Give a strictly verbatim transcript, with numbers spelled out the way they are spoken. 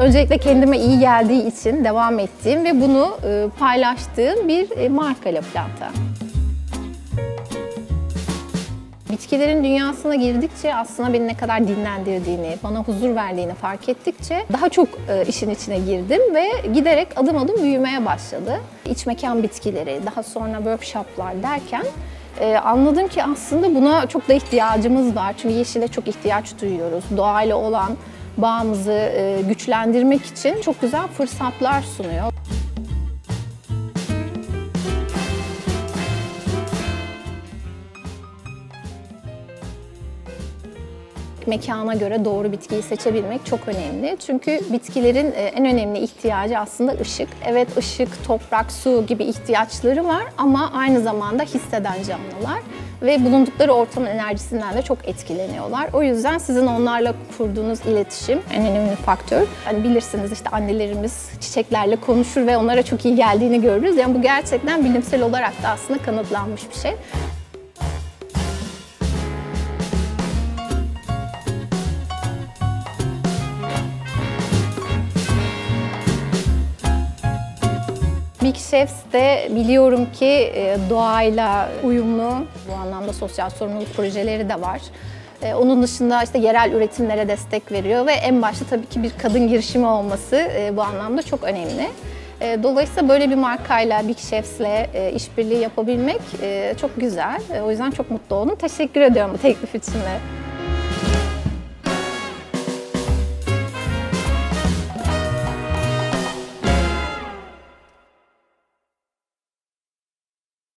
Öncelikle kendime iyi geldiği için devam ettiğim ve bunu paylaştığım bir marka La Planta. Bitkilerin dünyasına girdikçe aslında beni ne kadar dinlendirdiğini, bana huzur verdiğini fark ettikçe daha çok işin içine girdim ve giderek adım adım büyümeye başladı. İç mekan bitkileri, daha sonra workshoplar derken anladım ki aslında buna çok da ihtiyacımız var. Çünkü yeşile çok ihtiyaç duyuyoruz. Doğayla olan bağımızı güçlendirmek için çok güzel fırsatlar sunuyor. Mekana göre doğru bitkiyi seçebilmek çok önemli. Çünkü bitkilerin en önemli ihtiyacı aslında ışık. Evet, ışık, toprak, su gibi ihtiyaçları var ama aynı zamanda hisseden canlılar ve bulundukları ortamın enerjisinden de çok etkileniyorlar. O yüzden sizin onlarla kurduğunuz iletişim en önemli faktör. Yani bilirsiniz işte annelerimiz çiçeklerle konuşur ve onlara çok iyi geldiğini görürüz. Yani bu gerçekten bilimsel olarak da aslında kanıtlanmış bir şey. Big Chefs'te biliyorum ki doğayla uyumlu, bu anlamda sosyal sorumluluk projeleri de var. Onun dışında işte yerel üretimlere destek veriyor ve en başta tabii ki bir kadın girişimi olması bu anlamda çok önemli. Dolayısıyla böyle bir markayla, Big Chefs'le işbirliği yapabilmek çok güzel. O yüzden çok mutlu oldum. Teşekkür ediyorum bu teklif için de.